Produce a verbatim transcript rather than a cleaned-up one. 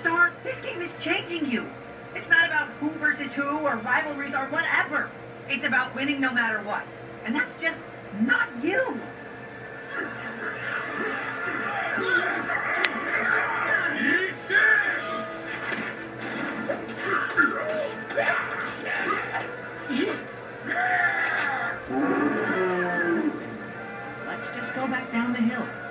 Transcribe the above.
Star, this game is changing you. It's not about who versus who or rivalries or whatever. It's about winning no matter what. And that's just not you. Let's just go back down the hill.